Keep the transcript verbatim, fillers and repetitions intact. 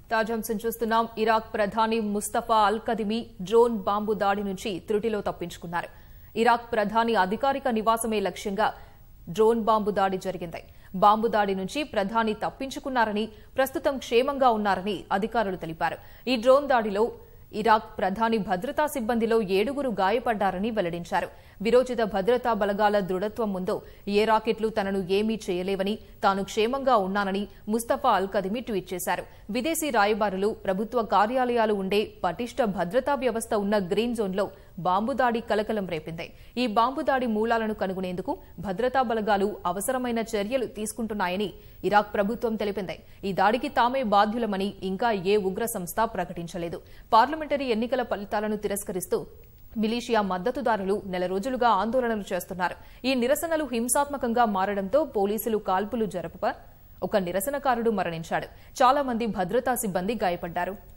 తాజాంశం చూస్తున్నాం. ఇరాక్ ప్రధాని Mustafa al Kadhimi drone bomb దాడి నుంచి త్రుటిలో తప్పించుకున్నారు. ఇరాక్ ప్రధాని అధికారిక నివాసమే లక్ష్యంగా డ్రోన్ బాంబు దాడి జరిగింది. బాంబు దాడి నుంచి ప్రధాని తప్పించుకున్నారని, ప్రస్తుతం క్షేమంగా ఉన్నారని అధికారులు తెలిపారు. ఈ డ్రోన్ దాడిలో ఇరాక్ ప్రధాని భద్రతా సిబ్బందిలో ఏడుగురు గాయపడ్డారని వెల్లడించారు. విరోచిత భద్రతా బలగాల దృఢత్వం ముందు ఏ రాకెట్లు తనను ఏమీ చేయలేవని, తాను క్షేమంగా ఉన్నానని ముస్తఫా అల్ కదిమి ట్వీట్ చేశారు. విదేశీ రాయబారులు, ప్రభుత్వ కార్యాలయాలు ఉండే పటిష్ట భద్రతా వ్యవస్థ ఉన్న గ్రీన్ జోన్లో బాంబు దాడి కలకలం రేపింది. ఈ బాంబు దాడి మూలాలను కనుగొనేందుకు భద్రతా బలగాలు అవసరమైన చర్యలు తీసుకుంటున్నాయని ఇరాక్ ప్రభుత్వం తెలిపింది. ఈ దాడికి తామే బాధ్యులమని ఇంకా ఏ ఉగ్ర సంస్థ ప్రకటించలేదు. పార్లమెంటరీ ఎన్నికల ఫలితాలను తిరస్కరిస్తూ మిలీషియా మద్దతుదారులు నెల రోజులుగా ఆందోళనలు చేస్తున్నారు. ఈ నిరసనలు హింసాత్మకంగా మారడంతో పోలీసులు కాల్పులు జరపగా ఒక నిరసనకారుడు మరణించాడు. చాలా మంది భద్రతా సిబ్బంది గాయపడ్డారు.